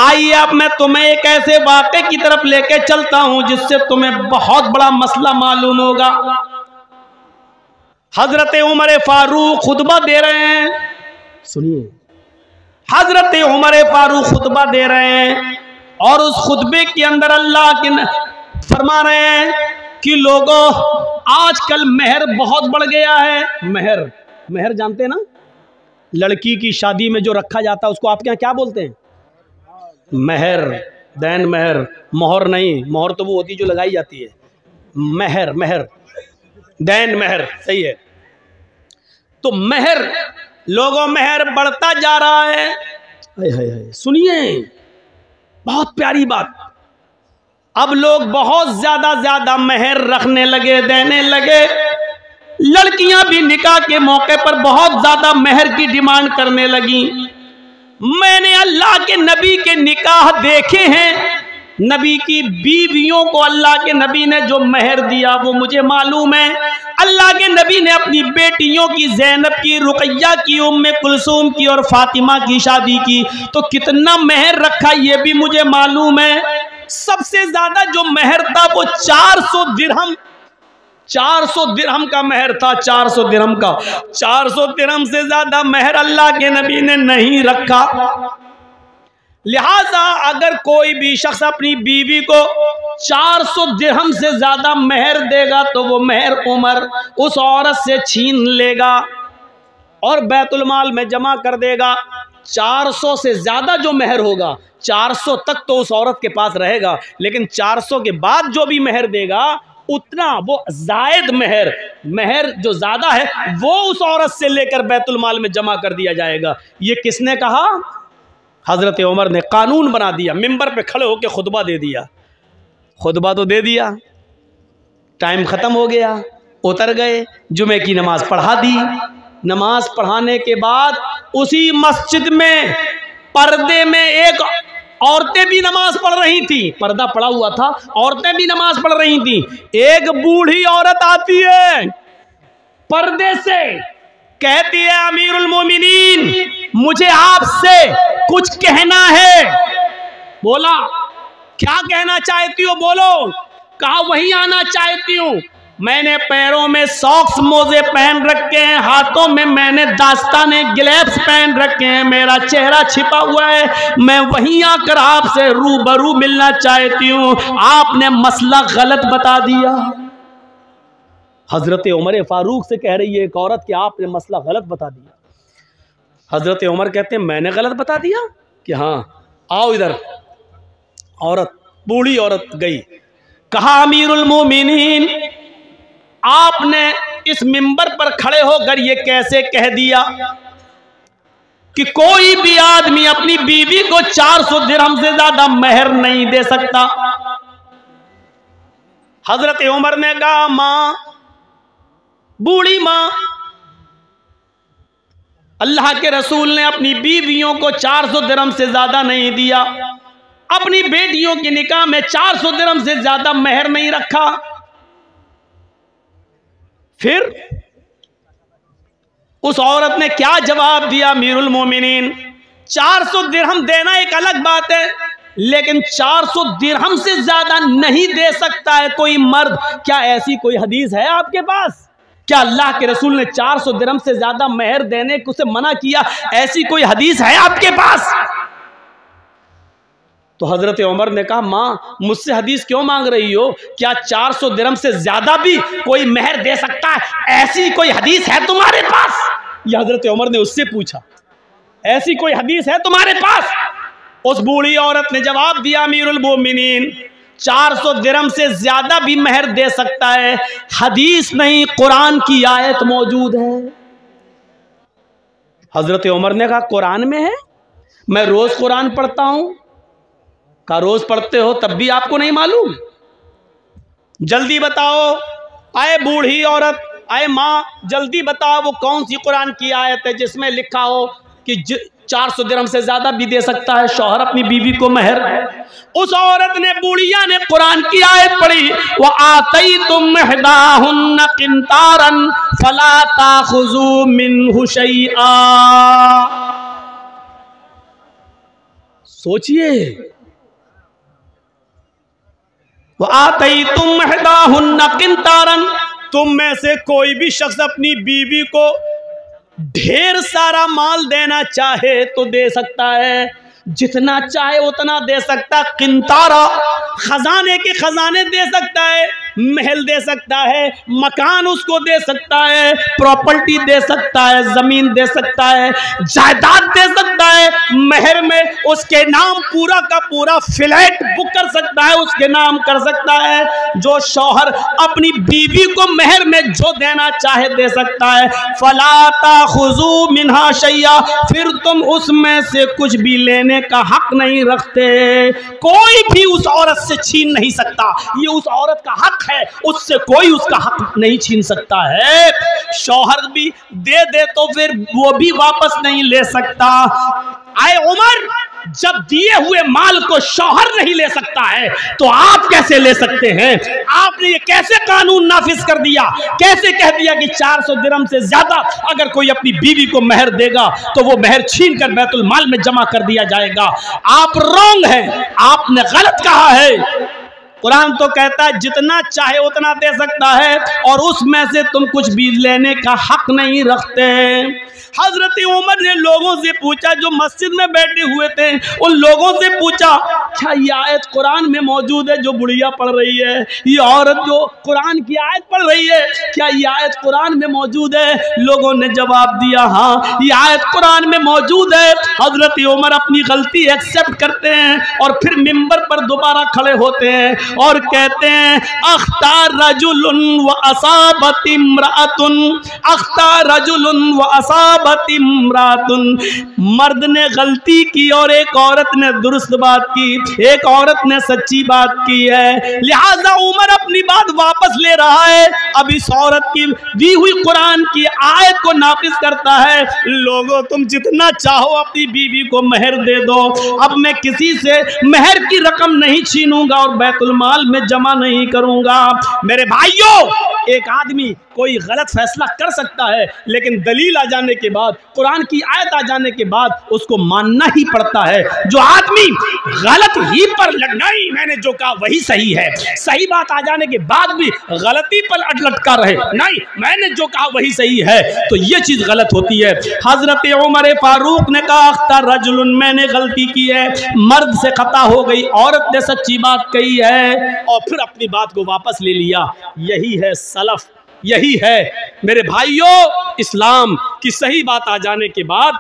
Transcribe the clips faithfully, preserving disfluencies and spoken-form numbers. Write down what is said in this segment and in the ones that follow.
आइए अब मैं तुम्हें एक ऐसे वाक़े की तरफ लेके चलता हूं जिससे तुम्हें बहुत बड़ा मसला मालूम होगा। हजरत उमर फारूक खुतबा दे रहे हैं, सुनिए, हजरत उमर फारूक खुतबा दे रहे हैं और उस खुतबे के अंदर अल्लाह के फरमा रहे हैं कि लोगों, आजकल मेहर बहुत बढ़ गया है। मेहर, मेहर जानते हैं ना, लड़की की शादी में जो रखा जाता है उसको आपके यहाँ क्या बोलते हैं? मेहर, दैन मेहर, मोहर नहीं, मोहर तो वो होती जो लगाई जाती है। मेहर, मेहर, दैन मेहर, सही है। तो मेहर, लोगों मेहर बढ़ता जा रहा है। हाय हाय हाय, सुनिए बहुत प्यारी बात, अब लोग बहुत ज्यादा ज्यादा मेहर रखने लगे, देने लगे। लड़कियां भी निकाह के मौके पर बहुत ज्यादा मेहर की डिमांड करने लगी। मैंने अल्लाह के नबी के निकाह देखे हैं, नबी की बीवियों को अल्लाह के नबी ने जो मेहर दिया वो मुझे मालूम है। अल्लाह के नबी ने अपनी बेटियों की, ज़ैनब की, रुक़ैया की, उम्मे कुलसूम की और फातिमा की शादी की तो कितना मेहर रखा ये भी मुझे मालूम है। सबसे ज्यादा जो मेहर था वो चार सौ दिरहम, चार सौ दिरहम का मेहर था, चार सौ दिरहम का। चार सौ दिरहम से ज्यादा मेहर अल्लाह के नबी ने नहीं रखा। लिहाजा अगर कोई भी शख्स अपनी बीवी को चार सौ दिरहम से ज्यादा मेहर देगा तो वो मेहर उमर उस औरत से छीन लेगा और बैतुल माल में जमा कर देगा। चार सौ से ज्यादा जो मेहर होगा, चार सौ तक तो उस औरत के पास रहेगा, लेकिन चार सौ के बाद जो भी मेहर देगा उतना वो जायद मेहर, मेहर जो ज्यादा है वो उस औरत से लेकर बैतुल माल में जमा कर दिया जाएगा। ये किसने कहा? हजरत उमर ने कानून बना दिया, मिंबर पे खड़े होकर खुतबा दे दिया। खुतबा तो दे दिया, टाइम खत्म हो गया, उतर गए, जुमे की नमाज पढ़ा दी। नमाज पढ़ाने के बाद उसी मस्जिद में पर्दे में एक औरतें भी नमाज पढ़ रही थी, पर्दा पड़ा हुआ था, औरतें भी नमाज पढ़ रही थी। एक बूढ़ी औरत आती है पर्दे से, कहती है अमीरुल मोमिनीन मुझे आपसे कुछ कहना है। बोला क्या कहना चाहती हो? बोलो। कहा वहीं आना चाहती हूँ, मैंने पैरों में सॉक्स मोजे पहन रखे हैं, हाथों में मैंने दास्ताने ग्लव्स पहन रखे हैं, मेरा चेहरा छिपा हुआ है, मैं वहीं आकर आपसे रूबरू मिलना चाहती हूँ, आपने मसला गलत बता दिया। हजरत उमर फारूक से कह रही है एक औरत कि आपने मसला गलत बता दिया। हजरत उमर कहते हैं मैंने गलत बता दिया? कि हाँ, आओ इधर। औरत, बूढ़ी औरत गई, कहा अमीरुल मोमिनीन आपने इस मिंबर पर खड़े होकर ये कैसे कह दिया कि कोई भी आदमी अपनी बीवी को चार सौ दिरहम से ज्यादा मेहर नहीं दे सकता? हजरत उमर ने कहा मां, बूढ़ी मां, अल्लाह के रसूल ने अपनी बीवियों को चार सौ दिरहम से ज्यादा नहीं दिया, अपनी बेटियों के निकाह में चार सौ दिरहम से ज्यादा मेहर नहीं रखा। फिर उस औरत ने क्या जवाब दिया? अमीरुल मोमिनीन चार सौ दिरहम देना एक अलग बात है, लेकिन चार सौ दिरहम से ज्यादा नहीं दे सकता है कोई मर्द। क्या ऐसी कोई हदीस है आपके पास? क्या अल्लाह के रसूल ने चार सौ दिरहम से ज्यादा मेहर देने को से मना किया? ऐसी कोई हदीस है आपके पास? तो हजरत उमर ने कहा माँ मुझसे हदीस क्यों मांग रही हो? क्या चार सौ दिरहम से ज्यादा भी कोई मेहर दे सकता है? ऐसी कोई हदीस है तुम्हारे पास? यह हजरत उमर ने उससे पूछा, ऐसी कोई हदीस है तुम्हारे पास? उस बूढ़ी औरत ने जवाब दिया अमीरुल मोमिनीन चार सौ दिरहम से ज्यादा भी मेहर दे सकता है, हदीस नहीं कुरान की आयत मौजूद है। हजरत उमर ने कहा कुरान में है? मैं रोज कुरान पढ़ता हूं। का रोज पढ़ते हो तब भी आपको नहीं मालूम? जल्दी बताओ। आए बूढ़ी औरत, आए माँ, जल्दी बताओ वो कौन सी कुरान की आयत है जिसमें लिखा हो कि चार सौ दिरहम से ज्यादा भी दे सकता है शौहर अपनी बीवी को मेहर? उस औरत ने, बूढ़िया ने कुरान की आयत पढ़ी, व आतैतुम इहदाहुन्ना किंतारन फला ताखुजू मिनहु शैआ। सोचिए, वो आतई तुम महदाहुन्ना किंतारन, तुम में से कोई भी शख्स अपनी बीवी को ढेर सारा माल देना चाहे तो दे सकता है, जितना चाहे उतना दे सकता। किंतारा खजाने के खजाने दे सकता है, महल दे सकता है, मकान उसको दे सकता है, प्रॉपर्टी दे सकता है, जमीन दे सकता है, जायदाद दे सकता है, महर में उसके नाम पूरा का पूरा फ्लैट बुक कर सकता है, उसके नाम कर सकता है। जो शौहर अपनी बीवी को महर में जो देना चाहे दे सकता है। फला ताखुजू मिन्हा शैया, फिर तुम उसमें से कुछ भी लेने का हक नहीं रखते। कोई भी उस औरत से छीन नहीं सकता, ये उस औरत का हक है, उससे कोई उसका हक नहीं छीन सकता है। शौहर भी दे दे तो फिर वो भी वापस नहीं ले सकता। आए उमर, जब दिए हुए माल को शौहर नहीं ले सकता है तो आप कैसे ले सकते हैं? आपने ये कैसे कानून नाफिज कर दिया? कैसे कह दिया कि चार सौ दिरहम से ज्यादा अगर कोई अपनी बीवी को महर देगा तो वो महर छीन कर बैतुल माल में जमा कर दिया जाएगा? आप रॉन्ग हैं, आपने गलत कहा है। कुरान तो कहता है जितना चाहे उतना दे सकता है और उसमें से तुम कुछ भी लेने का हक नहीं रखते। हजरत उमर ने लोगों से पूछा जो मस्जिद में बैठे हुए थे, उन लोगों से पूछा क्या ये आयत कुरान में मौजूद है जो बुढ़िया पढ़ रही है, ये औरत जो कुरान की आयत पढ़ रही है, क्या ये आयत कुरान में मौजूद है? लोगों ने जवाब दिया हाँ ये आयत कुरान में मौजूद है। हजरत उमर अपनी गलती एक्सेप्ट करते हैं और फिर मिंबर पर दोबारा खड़े होते हैं और कहते हैं अख्तार रजुलुन व असाबत इम्रातुन, अख्तार रजुलुन व असाबत इम्रातुन। मर्द ने गलती की और एक औरत ने दुरुस्त बात की, एक औरत ने सच्ची बात की है, लिहाजा उमर अपनी बात वापस ले रहा है। अब इस औरत की दी हुई कुरान की आयत को नाफिज करता है। लोगों तुम जितना चाहो अपनी बीवी को महर दे दो, अब मैं किसी से महर की रकम नहीं छीनूंगा और बैतुल माल में जमा नहीं करूंगा। मेरे भाइयों, एक आदमी कोई गलत फैसला कर सकता है लेकिन दलील आ जाने के बाद, कुरान की आयत आ जाने के बाद उसको मानना ही पड़ता है। जो आदमी गलत ही पर नहीं मैंने जो कहा वही सही है, सही बात आ जाने के बाद भी गलती पर लटका रहे नहीं मैंने जो कहा वही सही है, तो ये चीज गलत होती है। हजरत उमर फारूक ने कहा अख्तर रजुलन, मैंने गलती की है, मर्द से खता हो गई, औरत ने सच्ची बात कही है, और फिर अपनी बात को वापस ले लिया। यही है सलफ, यही है मेरे भाइयों इस्लाम की। सही बात आ जाने के बाद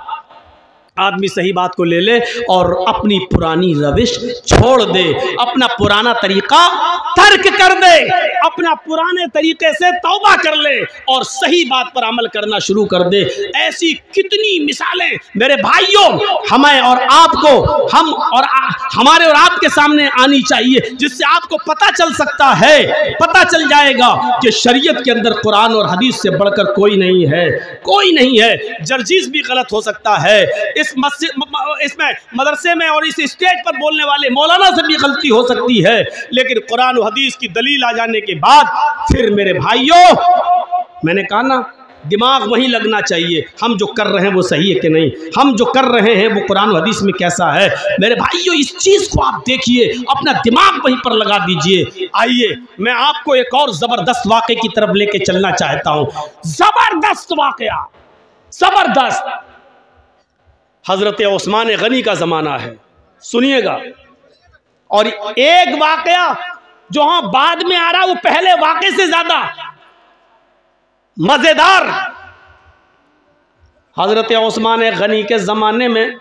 आदमी सही बात को ले ले और अपनी पुरानी रविश छोड़ दे, अपना पुराना तरीका तर्क कर दे, अपना पुराने तरीके से तौबा कर ले और सही बात पर अमल करना शुरू कर दे। ऐसी कितनी मिसालें मेरे भाइयों हमें और आपको, हम और आ, हमारे और आपके सामने आनी चाहिए, जिससे आपको पता चल सकता है, पता चल जाएगा कि शरीयत के अंदर कुरान और हदीस से बढ़कर कोई नहीं है, कोई नहीं है। जर्जीज भी गलत हो सकता है, इस मस्जिद इसमें मदरसे में और इस स्टेज पर बोलने वाले मौलाना से भी गलती हो सकती है, लेकिन कुरान और हदीस की दलील आ जाने के बाद फिर मेरे भाइयों, मैंने कहा ना, दिमाग वहीं लगना चाहिए, हम जो कर रहे हैं वो सही है कि नहीं, हम जो कर रहे हैं वो कुरान और हदीस में कैसा है। मेरे भाइयों इस चीज को आप देखिए, अपना दिमाग वहीं पर लगा दीजिए। आइए मैं आपको एक और जबरदस्त वाक़े की तरफ लेके चलना चाहता हूं। जबरदस्त वाक़या, जबरदस्त। हजरत उस्मान गनी का जमाना है, सुनिएगा। और एक वाकया जो हाँ बाद में आ रहा वो पहले वाकये से ज्यादा मजेदार। हजरत उस्मान गनी के जमाने में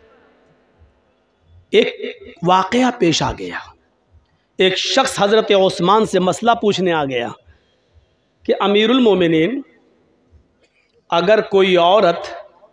एक वाकया पेश आ गया। एक शख्स हजरत उस्मान से मसला पूछने आ गया कि अमीरुल मोमिनीन, अगर कोई औरत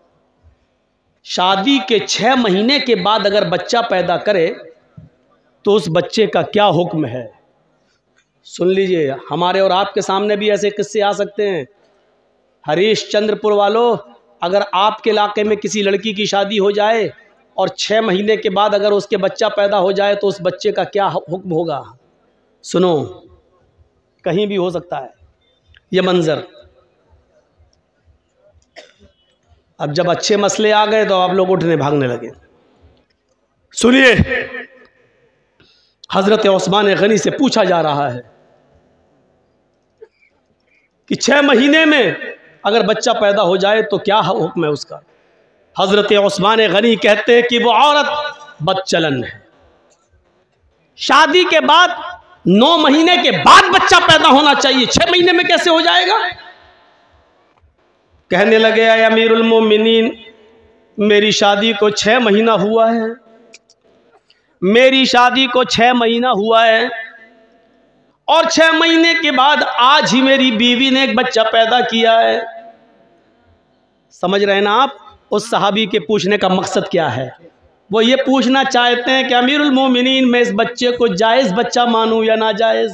शादी के छः महीने के बाद अगर बच्चा पैदा करे तो उस बच्चे का क्या हुक्म है? सुन लीजिए, हमारे और आपके सामने भी ऐसे किस्से आ सकते हैं। हरीश चंद्रपुर वालों, अगर आपके इलाके में किसी लड़की की शादी हो जाए और छः महीने के बाद अगर उसके बच्चा पैदा हो जाए तो उस बच्चे का क्या हुक्म होगा? सुनो, कहीं भी हो सकता है ये मंजर। अब जब अच्छे मसले आ गए तो आप लोग उठने भागने लगे। सुनिए, हजरत उस्मान गनी से पूछा जा रहा है कि छह महीने में अगर बच्चा पैदा हो जाए तो क्या हुक्म है उसका। हजरत उस्मान गनी कहते हैं कि वो औरत बदचलन है। शादी के बाद नौ महीने के बाद बच्चा पैदा होना चाहिए, छह महीने में कैसे हो जाएगा। कहने लगे, अमीरुल मोमिनीन, मेरी शादी को छह महीना हुआ है, मेरी शादी को छह महीना हुआ है और छह महीने के बाद आज ही मेरी बीवी ने एक बच्चा पैदा किया है। समझ रहे हैं ना आप उस सहाबी के पूछने का मकसद क्या है। वो ये पूछना चाहते हैं कि अमीरुल मोमिनीन, मैं इस बच्चे को जायज़ बच्चा मानूं या नाजायज़।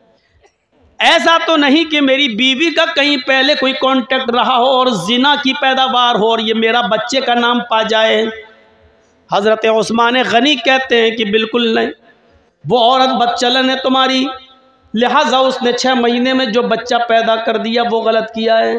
ऐसा तो नहीं कि मेरी बीवी का कहीं पहले कोई कांटेक्ट रहा हो और जिना की पैदावार हो और ये मेरा बच्चे का नाम पा जाए। हज़रत उस्मान गनी कहते हैं कि बिल्कुल नहीं, वो औरत बदचलन है तुम्हारी, लिहाजा उसने छः महीने में जो बच्चा पैदा कर दिया वो गलत किया है।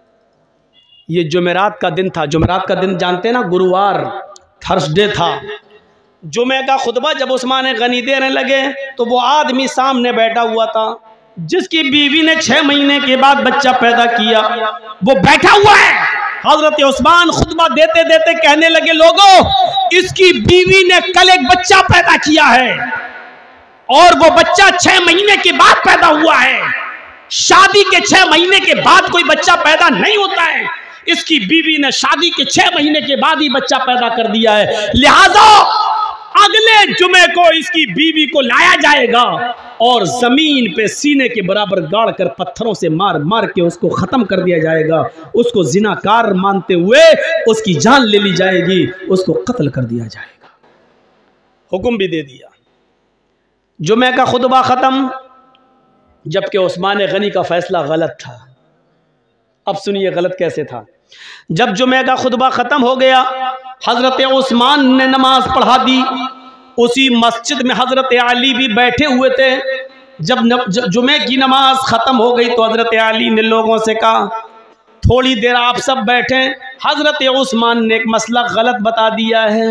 ये जुमेरात का दिन था। जुमेरात का दिन जानते हैं ना, गुरुवार, थर्सडे था। जुमे का खुतबा जब उस्मान गनी देने लगे तो वो आदमी सामने बैठा हुआ था जिसकी बीवी ने छह महीने के बाद बच्चा पैदा किया, वो बैठा हुआ है। हजरत उस्मान खुतबा देते देते कहने लगे, लोगों, इसकी बीवी ने कल एक बच्चा पैदा किया है और वो बच्चा छह महीने के बाद पैदा हुआ है। शादी के छह महीने के बाद कोई बच्चा पैदा नहीं होता है, इसकी बीवी ने शादी के छह महीने के बाद ही बच्चा पैदा कर दिया है। लिहाजा अगले जुमे को इसकी बीवी को लाया जाएगा और जमीन पे सीने के बराबर गाड़ कर पत्थरों से मार मार के उसको खत्म कर दिया जाएगा। उसको जिनाकार मानते हुए उसकी जान ले ली जाएगी, उसको कत्ल कर दिया जाएगा। हुक्म भी दे दिया। जुमे का खुतबा खत्म, जबकि उस्मान गनी का फैसला गलत था। अब सुनिए गलत कैसे था। जब जुमे का खुतबा खत्म हो गया, हजरत उस्मान ने नमाज पढ़ा दी। उसी मस्जिद में हजरत अली भी बैठे हुए थे। जब जुमे की नमाज खत्म हो गई तो हजरत अली ने लोगों से कहा, थोड़ी देर आप सब बैठे, हजरत उस्मान ने एक मसला गलत बता दिया है।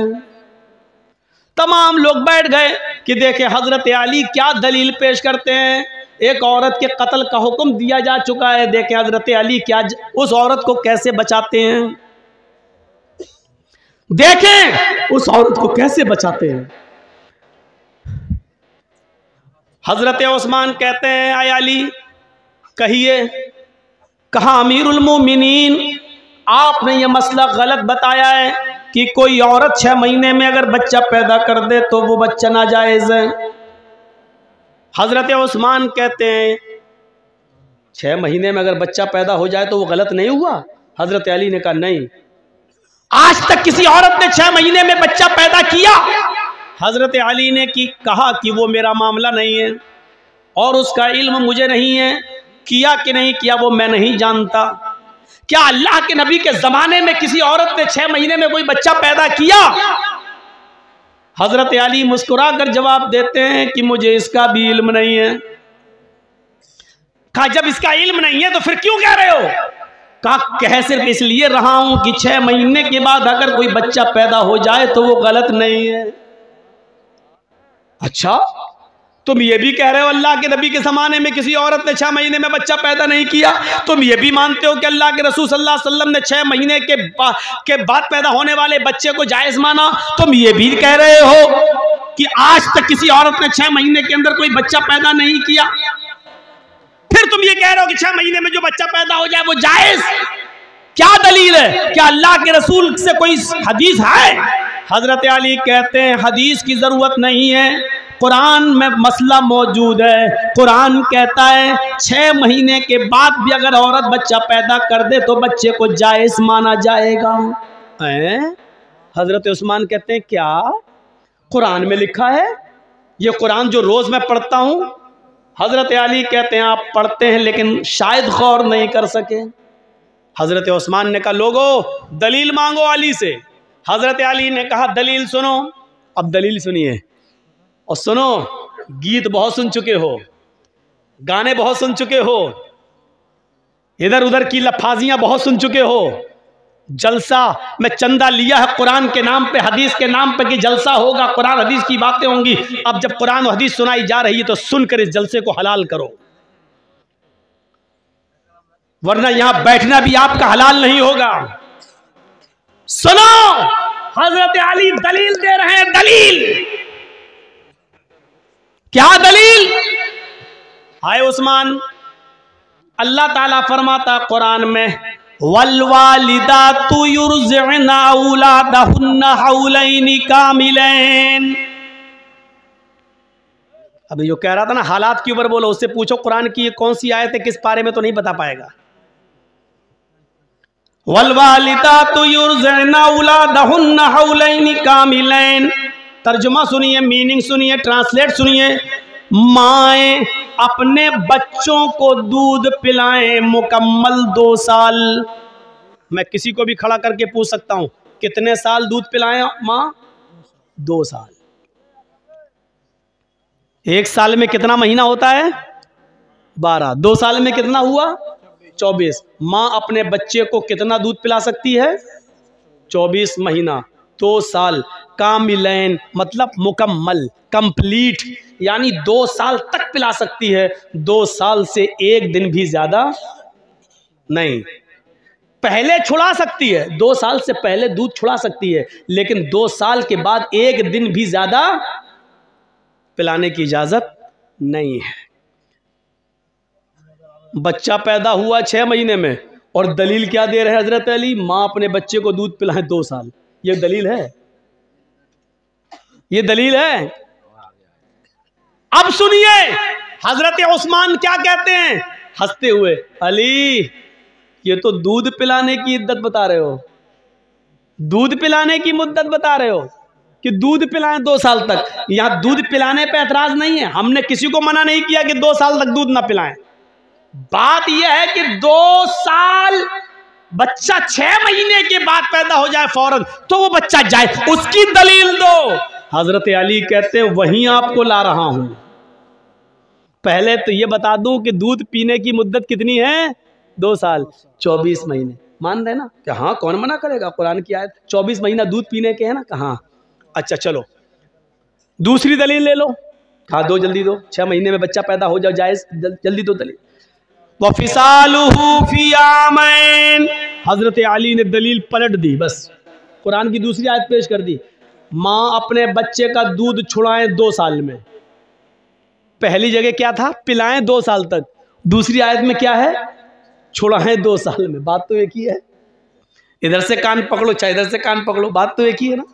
तमाम लोग बैठ गए कि देखे हजरत अली क्या दलील पेश करते हैं। एक औरत के कत्ल का हुक्म दिया जा चुका है, देखें हजरत अली क्या उस औरत को कैसे बचाते हैं, देखें उस औरत को कैसे बचाते हैं। हजरत उस्मान कहते हैं, आय अली कहिए। कहा, अमीरुल मोमिनीन, आपने ये मसला गलत बताया है कि कोई औरत छह महीने में अगर बच्चा पैदा कर दे तो वो बच्चा नाजायज है। हजरत उस्मान कहते हैं, छह महीने में अगर बच्चा पैदा हो जाए तो वो गलत नहीं हुआ। हजरत अली ने कहा, नहीं, आज तक किसी औरत ने छह महीने में बच्चा पैदा किया। हजरत अली ने की कहा कि वो मेरा मामला नहीं है और उसका इल्म मुझे नहीं है, किया कि नहीं किया वो मैं नहीं जानता। क्या अल्लाह के नबी के जमाने में किसी औरत ने छह महीने में कोई बच्चा पैदा किया? हजरत अली मुस्कुरा कर जवाब देते हैं कि मुझे इसका भी इल्म नहीं है। कहा, जब इसका इल्म नहीं है तो फिर क्यों कह रहे हो? कहा, कह सिर्फ इसलिए रहा हूं कि छह महीने के बाद अगर कोई बच्चा पैदा हो जाए तो वो गलत नहीं है। अच्छा, तुम ये भी कह रहे हो अल्लाह के नबी के ज़माने में किसी औरत ने छह महीने में बच्चा पैदा नहीं किया? तुम ये भी मानते हो कि अल्लाह के रसूल सल्लल्लाहु अलैहि वसल्लम ने छह महीने के बा, के बाद पैदा होने वाले बच्चे को जायज़ माना? तुम ये भी कह रहे हो कि आज तक किसी औरत ने छह महीने के अंदर कोई बच्चा पैदा नहीं किया। फिर तुम ये कह रहे हो कि छह महीने में जो बच्चा पैदा हो जाए वो जायज़। क्या दलील है? क्या अल्लाह के रसूल से कोई हदीस है? हजरत अली कहते हैं, हदीस की जरूरत नहीं है, कुरान में मसला मौजूद है। कुरान कहता है छह महीने के बाद भी अगर औरत बच्चा पैदा कर दे तो बच्चे को जायज़ माना जाएगा। हजरत उस्मान कहते हैं, क्या कुरान में लिखा है? ये कुरान जो रोज मैं पढ़ता हूं। हजरत अली कहते हैं, आप पढ़ते हैं लेकिन शायद गौर नहीं कर सके। हजरत उस्मान ने कहा, लोगों दलील मांगो अली से। हजरत अली ने कहा, दलील सुनो। अब दलील सुनिए और सुनो, गीत बहुत सुन चुके हो, गाने बहुत सुन चुके हो, इधर उधर की लफाजियां बहुत सुन चुके हो, जलसा में चंदा लिया है कुरान के नाम पे, हदीस के नाम पे कि जलसा होगा, कुरान हदीस की बातें होंगी। अब जब कुरान और हदीस सुनाई जा रही है तो सुनकर इस जलसे को हलाल करो, वरना यहां बैठना भी आपका हलाल नहीं होगा। सुनो, हजरत अली दलील दे रहे हैं। दलील क्या? दलील हाय उस्मान, अल्लाह ताला फरमाता कुरान में, वल्वालिदातु युरज़िअना औलादहुन्ना हौलैनि कामिलैन। अभी जो कह रहा था ना हालात के ऊपर बोलो, उससे पूछो कुरान की ये कौन सी आयत है, किस पारे में, तो नहीं बता पाएगा। वल्वालिदातु युरज़िअना औलादहुन्ना हौलैनि कामिलैन। तर्जुमा सुनिए, मीनिंग सुनिए, ट्रांसलेट सुनिए। माएँ अपने बच्चों को दूध पिलाएं मुकम्मल दो साल। मैं किसी को भी खड़ा करके पूछ सकता हूं, कितने साल दूध पिलाएं माँ? दो साल। एक साल में कितना महीना होता है? बारह। दो साल में कितना हुआ? चौबीस। माँ अपने बच्चे को कितना दूध पिला सकती है? चौबीस महीना। दो साल। कामिलैन मतलब मुकम्मल, कंप्लीट, यानी दो साल तक पिला सकती है। दो साल से एक दिन भी ज्यादा नहीं। पहले छुड़ा सकती है, दो साल से पहले दूध छुड़ा सकती है, लेकिन दो साल के बाद एक दिन भी ज्यादा पिलाने की इजाजत नहीं है। बच्चा पैदा हुआ छह महीने में और दलील क्या दे रहे हैं हजरत अली? माँ अपने बच्चे को दूध पिलाए दो साल। ये दलील है? ये दलील है? अब सुनिए हजरत उस्मान क्या कहते हैं हंसते हुए, अली ये तो दूध पिलाने की इद्दत बता रहे हो, दूध पिलाने की मुद्दत बता रहे हो कि दूध पिलाएं दो साल तक। यहां दूध पिलाने पे एतराज नहीं है, हमने किसी को मना नहीं किया कि दो साल तक दूध ना पिलाएं। बात यह है कि दो साल बच्चा छह महीने के बाद पैदा हो जाए फौरन तो वो बच्चा जाए, उसकी दलील दो। हजरत अली कहते हैं वहीं आपको ला रहा हूं। पहले तो ये बता दूं कि दूध पीने की मुद्दत कितनी है? दो साल, चौबीस महीने। मान रहे ना कि हाँ, कौन मना करेगा, कुरान की आयत। चौबीस महीना दूध पीने के है ना, कहाँ? अच्छा चलो दूसरी दलील ले लो। हाँ दो, जल्दी दो। छह महीने में बच्चा पैदा हो जाओ जायज, जल्दी दो दलील। वफिसालुहु फी आमैन। हजरत अली ने दलील पलट दी, बस कुरान की दूसरी आयत पेश कर दी। माँ अपने बच्चे का दूध छुड़ाएं दो साल में। पहली जगह क्या था? पिलाएं दो साल तक। दूसरी आयत में क्या है? छुड़ाएं दो साल में। बात तो एक ही है। इधर से कान पकड़ो चाहे इधर से कान पकड़ो, बात तो एक ही है ना।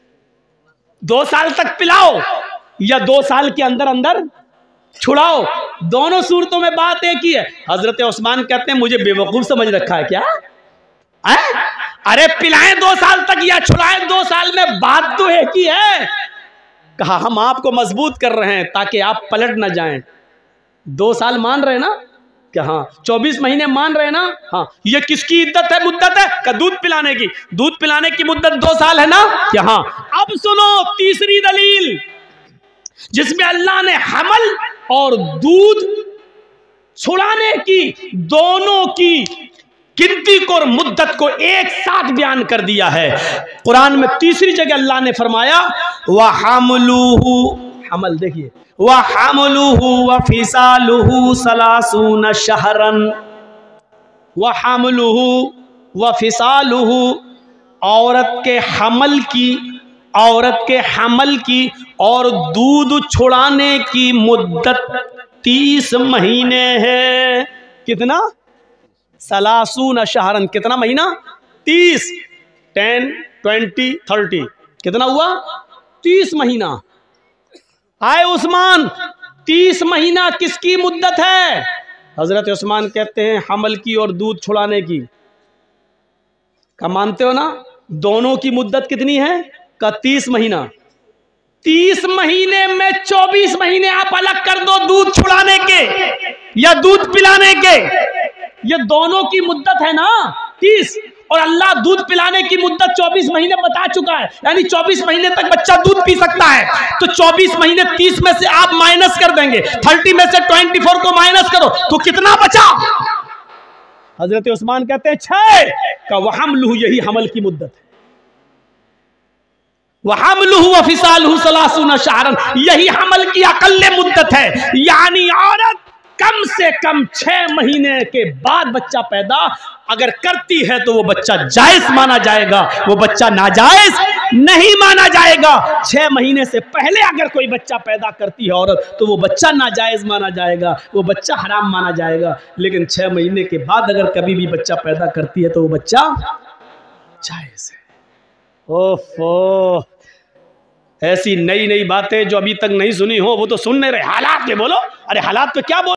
दो साल तक पिलाओ या दो साल के अंदर अंदर छुड़ाओ, दोनों सूरतों में बात एक ही है। हजरत उस्मान कहते हैं मुझे बेवकूफ समझ रखा है क्या? है? अरे पिलाएं दो साल तक या छुड़ाएं दो साल में, बात तो एक ही है। कहा हम आपको मजबूत कर रहे हैं ताकि आप पलट ना जाएं। दो साल मान रहे ना क्या? हाँ। चौबीस महीने मान रहे ना? हाँ। ये किसकी इद्दत है, मुद्दत है? का दूध पिलाने की। दूध पिलाने की मुद्दत दो साल है ना क्या? हाँ। अब सुनो तीसरी दलील जिसमें अल्लाह ने हमल और दूध छुड़ाने की दोनों की गिनती को और मुद्दत को एक साथ बयान कर दिया है। कुरान में तीसरी जगह अल्लाह ने फरमाया वह हमलुहु, हमल देखिए, वह हमलुहु व फिसालुहु सलासून शहरन। वह हमलुहु व फिसालुहु, औरत के हमल की, औरत के हमल की और दूध छुड़ाने की मुद्दत तीस महीने है। कितना? सलासून शहरन। कितना महीना? तीस। टेन, ट्वेंटी, थर्टी, कितना हुआ? तीस महीना। आए उस्मान, तीस महीना किसकी मुद्दत है? हजरत उस्मान कहते हैं हमल की और दूध छुड़ाने की। क्या मानते हो ना? दोनों की मुद्दत कितनी है? का तीस महीना। तीस महीने में चौबीस महीने आप अलग कर दो दूध छुड़ाने के या दूध पिलाने के, ये दोनों की मुद्दत है ना तीस, और अल्लाह दूध पिलाने की मुद्दत चौबीस महीने बता चुका है, यानी चौबीस महीने तक बच्चा दूध पी सकता है। तो चौबीस महीने तीस में से आप माइनस कर देंगे, तीस में से चौबीस को माइनस करो तो कितना बचा? हजरत उस्मान कहते हैं छह का वह हमलू, यही हमल की मुद्दत है। वह हमलू व फिसालहु सलासूना शहरन, यही हमल की अकल्ले मुद्दत है। यानी औरत कम से कम छह महीने के बाद बच्चा पैदा अगर करती है तो वो बच्चा जायज माना जाएगा, वो बच्चा नाजायज नहीं माना जाएगा। छह महीने से पहले अगर कोई बच्चा पैदा करती है औरत तो वो बच्चा नाजायज माना जाएगा, वो बच्चा हराम माना जाएगा। लेकिन छह महीने के बाद अगर कभी भी बच्चा पैदा करती है तो वो बच्चा जायज है। ओफो, ऐसी नई नई बातें जो अभी तक नहीं सुनी हो वो तो सुनने रहे। हालात पे बोलो, अरे हालात पे क्या बोलो।